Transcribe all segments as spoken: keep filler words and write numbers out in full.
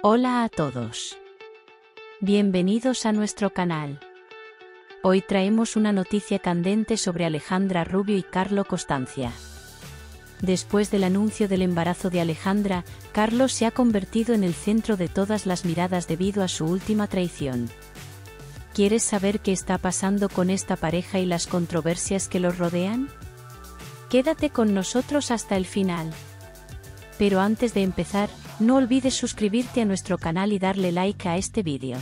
Hola a todos. Bienvenidos a nuestro canal. Hoy traemos una noticia candente sobre Alejandra Rubio y Carlo Costanza. Después del anuncio del embarazo de Alejandra, Carlo se ha convertido en el centro de todas las miradas debido a su última traición. ¿Quieres saber qué está pasando con esta pareja y las controversias que los rodean? Quédate con nosotros hasta el final. Pero antes de empezar, no olvides suscribirte a nuestro canal y darle like a este vídeo.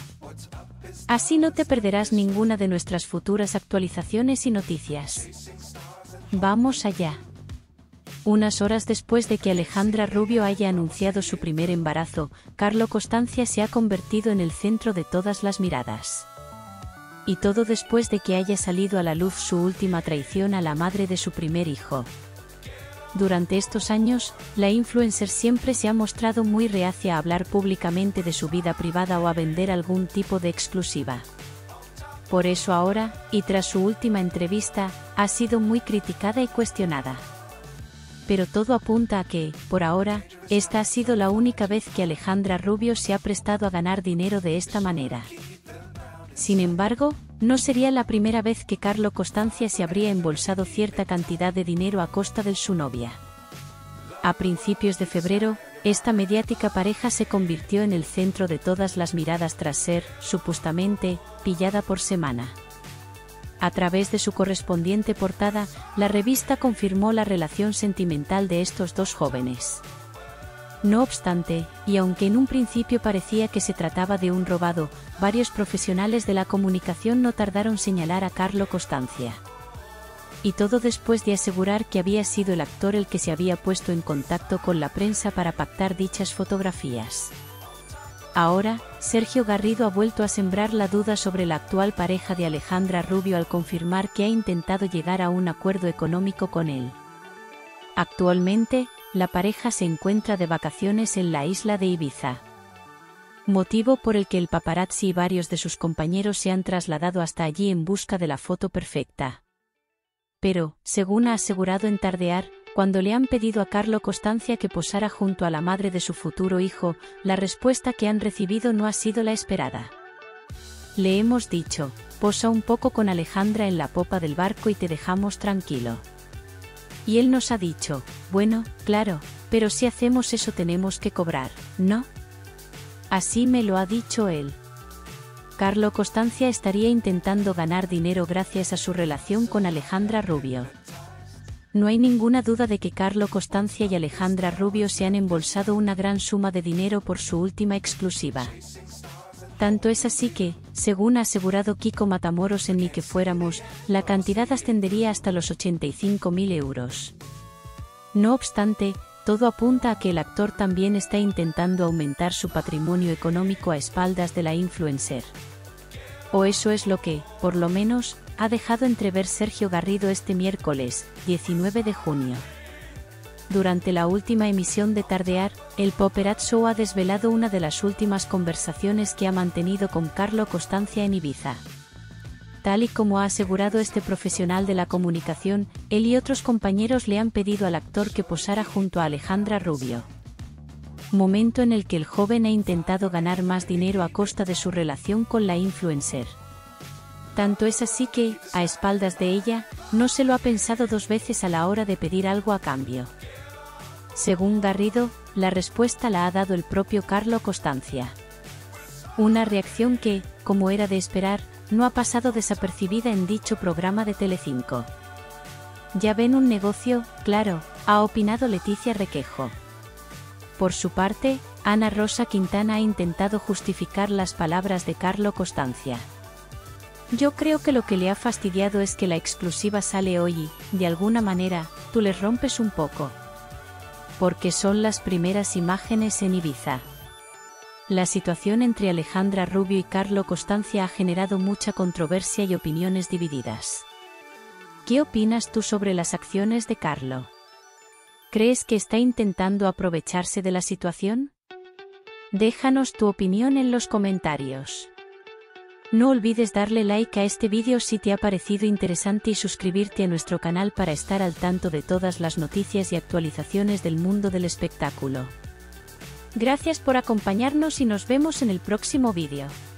Así no te perderás ninguna de nuestras futuras actualizaciones y noticias. Vamos allá. Unas horas después de que Alejandra Rubio haya anunciado su primer embarazo, Carlo Costanza se ha convertido en el centro de todas las miradas. Y todo después de que haya salido a la luz su última traición a la madre de su primer hijo. Durante estos años, la influencer siempre se ha mostrado muy reacia a hablar públicamente de su vida privada o a vender algún tipo de exclusiva. Por eso ahora, y tras su última entrevista, ha sido muy criticada y cuestionada. Pero todo apunta a que, por ahora, esta ha sido la única vez que Alejandra Rubio se ha prestado a ganar dinero de esta manera. Sin embargo, no sería la primera vez que Carlo Costanza se habría embolsado cierta cantidad de dinero a costa de su novia. A principios de febrero, esta mediática pareja se convirtió en el centro de todas las miradas tras ser, supuestamente, pillada por semana. A través de su correspondiente portada, la revista confirmó la relación sentimental de estos dos jóvenes. No obstante, y aunque en un principio parecía que se trataba de un robado, varios profesionales de la comunicación no tardaron en señalar a Carlo Costanza. Y todo después de asegurar que había sido el actor el que se había puesto en contacto con la prensa para pactar dichas fotografías. Ahora, Sergio Garrido ha vuelto a sembrar la duda sobre la actual pareja de Alejandra Rubio al confirmar que ha intentado llegar a un acuerdo económico con él. Actualmente, la pareja se encuentra de vacaciones en la isla de Ibiza. Motivo por el que el paparazzi y varios de sus compañeros se han trasladado hasta allí en busca de la foto perfecta. Pero, según ha asegurado en Tardear, cuando le han pedido a Carlo Costanza que posara junto a la madre de su futuro hijo, la respuesta que han recibido no ha sido la esperada. Le hemos dicho, posa un poco con Alejandra en la popa del barco y te dejamos tranquilo. Y él nos ha dicho, bueno, claro, pero si hacemos eso tenemos que cobrar, ¿no? Así me lo ha dicho él. Carlo Costanza estaría intentando ganar dinero gracias a su relación con Alejandra Rubio. No hay ninguna duda de que Carlo Costanza y Alejandra Rubio se han embolsado una gran suma de dinero por su última exclusiva. Tanto es así que, según ha asegurado Kiko Matamoros en Ni que fuéramos, la cantidad ascendería hasta los ochenta y cinco mil euros. No obstante, todo apunta a que el actor también está intentando aumentar su patrimonio económico a espaldas de la influencer. O eso es lo que, por lo menos, ha dejado entrever Sergio Garrido este miércoles, diecinueve de junio. Durante la última emisión de Tardear, el paparazzo ha desvelado una de las últimas conversaciones que ha mantenido con Carlo Costanza en Ibiza. Tal y como ha asegurado este profesional de la comunicación, él y otros compañeros le han pedido al actor que posara junto a Alejandra Rubio. Momento en el que el joven ha intentado ganar más dinero a costa de su relación con la influencer. Tanto es así que, a espaldas de ella, no se lo ha pensado dos veces a la hora de pedir algo a cambio. Según Garrido, la respuesta la ha dado el propio Carlo Costanza. Una reacción que, como era de esperar, no ha pasado desapercibida en dicho programa de Telecinco. Ya ven un negocio, claro, ha opinado Leticia Requejo. Por su parte, Ana Rosa Quintana ha intentado justificar las palabras de Carlo Costanza. Yo creo que lo que le ha fastidiado es que la exclusiva sale hoy y, de alguna manera, tú les rompes un poco. Porque son las primeras imágenes en Ibiza. La situación entre Alejandra Rubio y Carlo Costanza ha generado mucha controversia y opiniones divididas. ¿Qué opinas tú sobre las acciones de Carlo? ¿Crees que está intentando aprovecharse de la situación? Déjanos tu opinión en los comentarios. No olvides darle like a este vídeo si te ha parecido interesante y suscribirte a nuestro canal para estar al tanto de todas las noticias y actualizaciones del mundo del espectáculo. Gracias por acompañarnos y nos vemos en el próximo vídeo.